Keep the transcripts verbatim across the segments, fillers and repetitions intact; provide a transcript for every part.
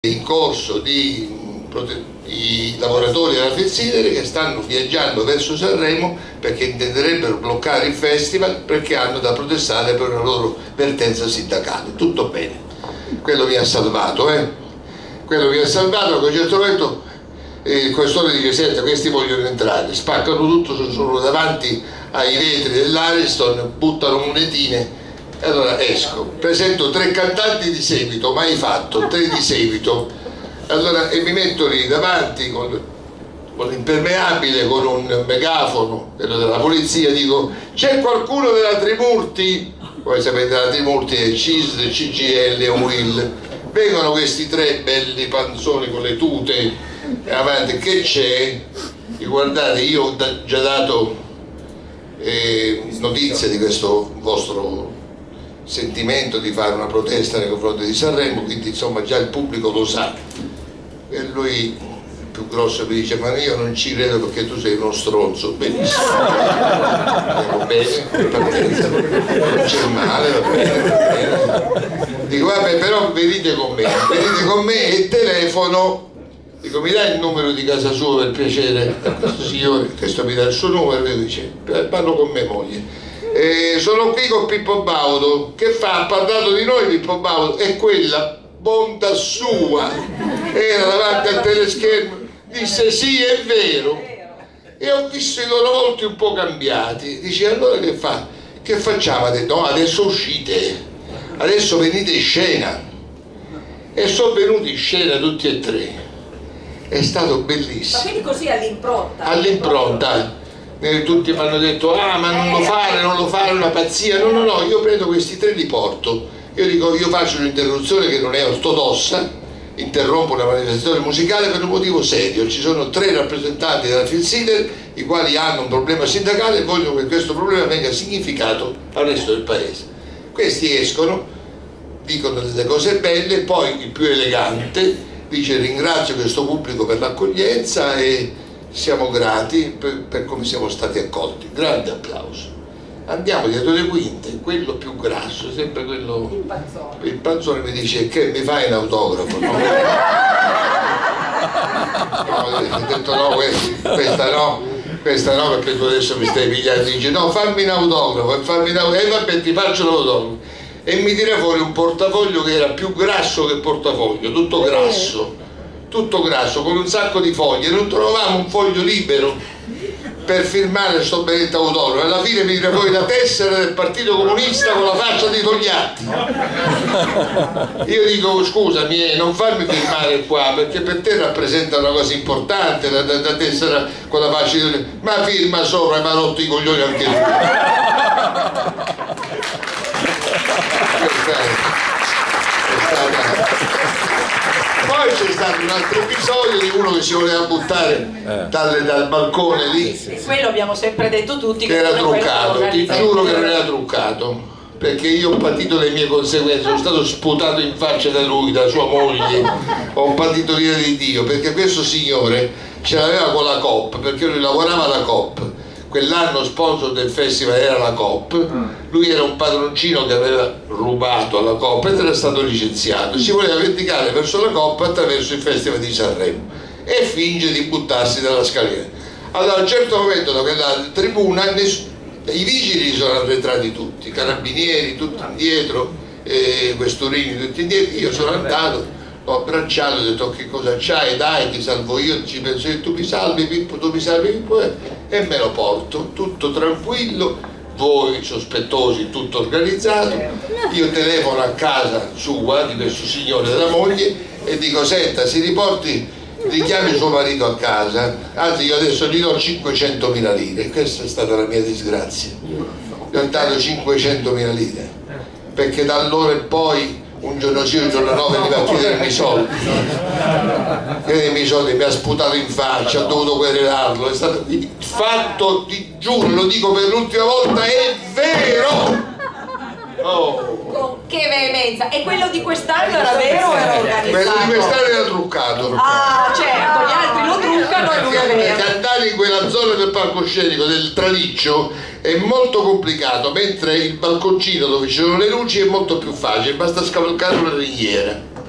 in corso di i lavoratori della Felsinere che stanno viaggiando verso Sanremo perché intenderebbero bloccare il festival perché hanno da protestare per una loro vertenza sindacale. Tutto bene, quello mi ha salvato, eh? quello mi ha salvato. A un certo momento eh, il questore dice: senta, questi vogliono entrare, spaccano tutto, sono davanti ai vetri dell'Ariston, buttano monetine. E allora esco, presento tre cantanti di seguito, mai fatto, tre di seguito. Allora, e mi metto lì davanti con, con l'impermeabile, con un megafono della polizia, dico: c'è qualcuno della Trimurti? Voi sapete, la Trimurti è C I S D, C G I L e U I L. Vengono questi tre belli panzoni con le tute avanti. Che c'è? E guardate, io ho da, già dato eh, notizia di questo vostro sentimento di fare una protesta nei confronti di Sanremo, quindi insomma già il pubblico lo sa. E lui, più grosso, mi dice: ma io non ci credo perché tu sei uno stronzo. Benissimo, andiamo bene, partenza, non c'è male, va bene, va bene. Dico: vabbè, però venite con me, venite con me e telefono. Dico: mi dai il numero di casa sua per piacere? A questo signore, questo mi dà il suo numero e dice: parlo con mia moglie. Eh, sono qui con Pippo Baudo. Che fa? Ha parlato di noi Pippo Baudo? E quella bontà sua era davanti al teleschermo, disse: sì, è vero. E ho visto i loro volti un po' cambiati. Dice: allora che fa? Che facciamo? Ha detto: no, adesso uscite, adesso venite in scena. E sono venuti in scena tutti e tre. È stato bellissimo. Ma quindi così all'impronta? All'impronta. Tutti mi hanno detto: ah, ma non lo fare, non lo fare, è una pazzia. No, no, no, io prendo questi tre e li porto. Io dico: io faccio un'interruzione che non è ortodossa, interrompo una manifestazione musicale per un motivo serio. Ci sono tre rappresentanti della Felsinere i quali hanno un problema sindacale e vogliono che questo problema venga significato al resto del paese. Questi escono, dicono delle cose belle, poi il più elegante dice: ringrazio questo pubblico per l'accoglienza e siamo grati per, per come siamo stati accolti. Grande applauso. Andiamo dietro le quinte, quello più grasso, sempre quello, il panzone, il panzone mi dice: che mi fai un autografo? No, no, ho detto: no, questa no, questa no, perché tu adesso mi stai pigliando. Dice: no, fammi un autografo, e fammi un autografo, e vabbè, ti faccio l'autografo. E mi tira fuori un portafoglio che era più grasso che portafoglio, tutto grasso, tutto grasso, con un sacco di foglie. Non trovavamo un foglio libero per firmare questo benedetto autografo. Alla fine mi tira fuori la tessera del Partito Comunista con la faccia di Togliatti. Io dico: scusami, eh, non farmi firmare qua perché per te rappresenta una cosa importante, la, la, la tessera con la faccia di Togliatti. Ma firma sopra e mi ha rotto i coglioni anche lui. Questa è, è stata... Poi c'è stato un altro episodio di uno che si voleva buttare eh. dal, dal balcone lì. Sì, sì. Quello abbiamo sempre detto tutti che, che era truccato, ti giuro che non era truccato, perché io ho patito le mie conseguenze, sono stato sputato in faccia da lui, da sua moglie, ho patito l'ira di Dio, perché questo signore ce l'aveva con la Coop, perché lui lavorava alla Coop. Quell'anno sponsor del festival era la Coop, lui era un padroncino che aveva rubato alla Coop ed era stato licenziato, si voleva vendicare verso la Coop attraverso il festival di Sanremo e finge di buttarsi dalla scalera. Allora a un certo momento da quella tribuna i vigili sono arretrati tutti, i carabinieri tutti indietro, eh, questurini tutti indietro, io sono andato, l'ho abbracciato, ho detto: che cosa c'hai, dai, ti salvo io, ci penso che tu mi salvi Pippo, tu mi salvi Pippo, e me lo porto, tutto tranquillo, voi sospettosi, tutto organizzato. Io telefono a casa sua, di questo signore della moglie, e dico: senta, si riporti, richiami suo marito a casa, anzi io adesso gli do cinquecentomila lire, questa è stata la mia disgrazia, gli ho dato cinquecentomila lire, perché da allora in poi un giorno sì, un giorno no, veniva a chiedermi i soldi, chiedermi i soldi, mi ha sputato in faccia, ho dovuto querelarlo, è stato fatto, ti giuro, lo dico per l'ultima volta, è vero! Oh. Con che veemenza! E quello di quest'anno era vero o era organizzato? Quello di quest'anno era truccato. Ah, certo, gli altri lo truccano e lui è vero. Perché andare in quella zona del palcoscenico del Traliccio è molto complicato, mentre il balconcino dove ci sono le luci è molto più facile, basta scavalcare una ringhiera.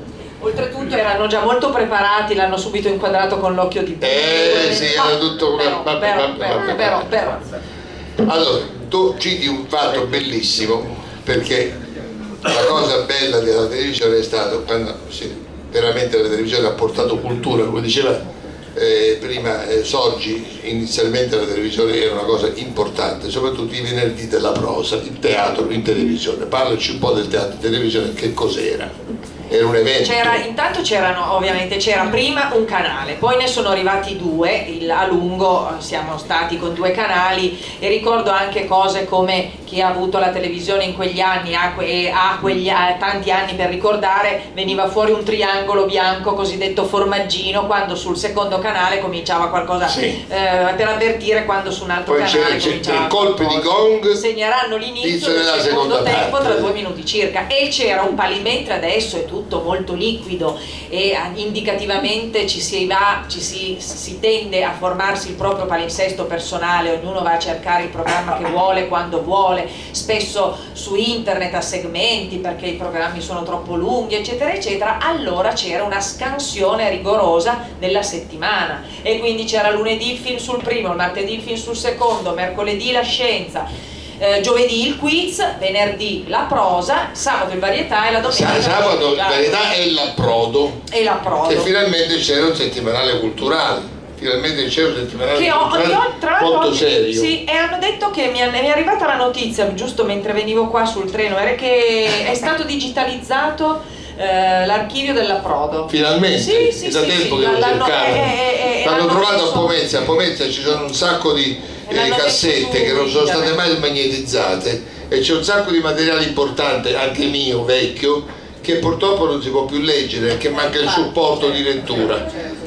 Oltretutto erano già molto preparati, l'hanno subito inquadrato con l'occhio di eh sì, era tutto una... però, però, però, però, però. Allora, tu citi un fatto bellissimo, perché la cosa bella della televisione è stata quando sì, veramente la televisione ha portato cultura, come diceva eh, prima eh, Sorgi. Inizialmente la televisione era una cosa importante, soprattutto i venerdì della prosa, il teatro in televisione. Parlaci un po' del teatro in televisione, che cos'era? Era un evento. C'era, intanto c'erano, ovviamente c'era prima un canale, poi ne sono arrivati due, il, a lungo siamo stati con due canali, e ricordo anche cose come chi ha avuto la televisione in quegli anni ha, e ha quegli, ha tanti anni per ricordare, veniva fuori un triangolo bianco cosiddetto formaggino quando sul secondo canale cominciava qualcosa, sì. eh, per avvertire quando su un altro poi canale c'è, cominciava c'è colpi di gong, segneranno l'inizio del secondo tempo parte. Tra due minuti circa, e c'era un mentre adesso è tutto molto liquido e indicativamente ci si va, ci si, si tende a formarsi il proprio palinsesto personale, ognuno va a cercare il programma che vuole quando vuole, spesso su internet a segmenti perché i programmi sono troppo lunghi eccetera eccetera. Allora c'era una scansione rigorosa della settimana e quindi c'era lunedì il film sul primo, il martedì il film sul secondo, mercoledì la scienza, Eh, giovedì il quiz, venerdì la prosa, sabato il varietà e la domenica sabato il varietà e l'approdo, e l'approdo, e finalmente c'era un settimanale culturale, finalmente c'era un settimanale che ho, culturale ho, tra molto serio. Sì, e hanno detto che mi, mi è arrivata la notizia giusto mentre venivo qua sul treno, era che è stato digitalizzato eh, l'archivio dell'approdo. Finalmente? Sì, sì, è da sì, tempo sì, che lo l'hanno cercavano. L'hanno trovato a Pomezia, a Pomezia ci sono un sacco di eh, cassette che non sono state mai magnetizzate e c'è un sacco di materiale importante, anche mio, vecchio, che purtroppo non si può più leggere perché manca il supporto di lettura.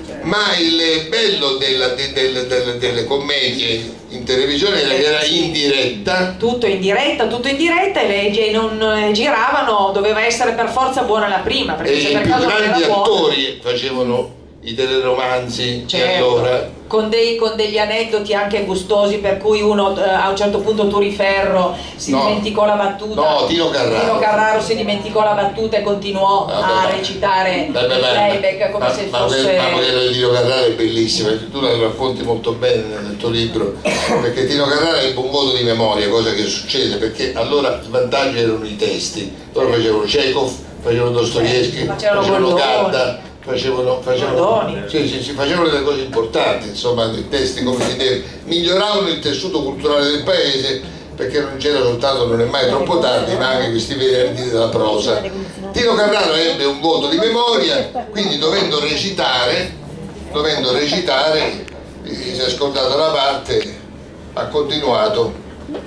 Ma il bello della, de, de, de, delle commedie in televisione era che era in diretta, tutto in diretta, tutto in diretta, e le non eh, giravano, doveva essere per forza buona la prima, perché e se i per più caso grandi non era attori facevano i teleromanzi, certo, e allora con, dei, con degli aneddoti anche gustosi, per cui uno eh, a un certo punto Turiferro si no, dimenticò la battuta, no, Tino Carraro. Tino Carraro si dimenticò la battuta e continuò vabbè, a ma, recitare vabbè, il playback come ma, se ma, fosse... ma quella di Tino Carraro è bellissima, tu la racconti molto bene nel tuo libro, perché Tino Carraro ebbe un voto di memoria, cosa che succede, perché allora il vantaggio erano i testi, loro facevano Chekhov, facevano Dostoevsky, eh, facevano, facevano Goldoni. Gadda, facevano, facevano, sì, sì, sì, facevano delle cose importanti, insomma, i testi come si deve, miglioravano il tessuto culturale del paese, perché non c'era soltanto Non è mai troppo tardi, ma anche questi venerdì della prosa. Tino Carraro ebbe un voto di memoria, quindi dovendo recitare, dovendo recitare, si è scordato la parte, ha continuato.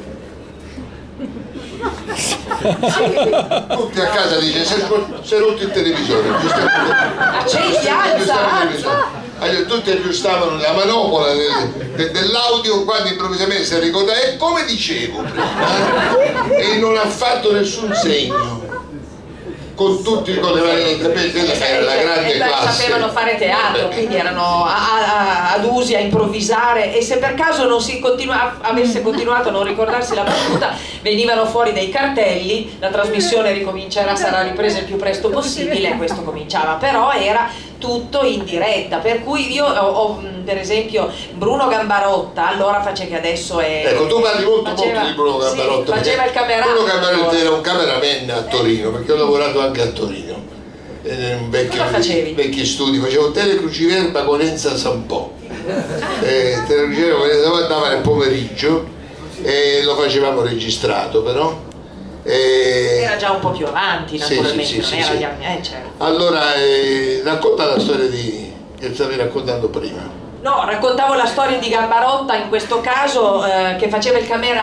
Tutti a casa dice si è rotto il televisore, accendi, alza, alza. Tutti aggiustavano la manopola del, de, dell'audio quando improvvisamente si è ricordato, e come dicevo prima, e non ha fatto nessun segno, con tutti con le mani, era la grande e classe, sapevano fare teatro, quindi erano a, a, adusi a improvvisare, e se per caso non si continua, avesse continuato a non ricordarsi la battuta, venivano fuori dei cartelli, la trasmissione ricomincerà, sarà ripresa il più presto possibile, e questo cominciava, però era tutto in diretta, per cui io ho, ho per esempio Bruno Gambarotta, allora face che adesso è... Ecco, tu parli molto faceva, molto di Bruno Gambarotta, sì, faceva il cameraman. Bruno Gambarotta era un cameraman a Torino, perché ho lavorato anche a Torino, in vecchi, vecchi studi, facevo telecruciverba con Enza Sampò, eh, telecruciverba con Enza Sampò andava nel pomeriggio e lo facevamo registrato, però Eh, era già un po' più avanti, naturalmente, sì, sì, sì, non era sì, gli anni, eh, certo. Allora eh, racconta la storia di che stavi raccontando prima. No, raccontavo la storia di Gambarotta, in questo caso eh, che faceva il camera